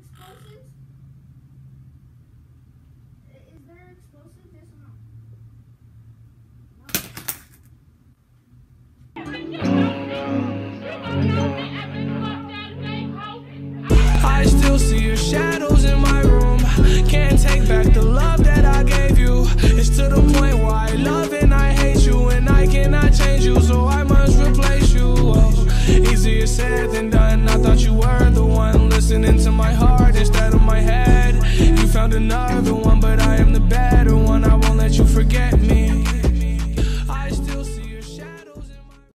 explosives? Is there explosives? Yes or I still see your shadows in my room. Can't take back the love that I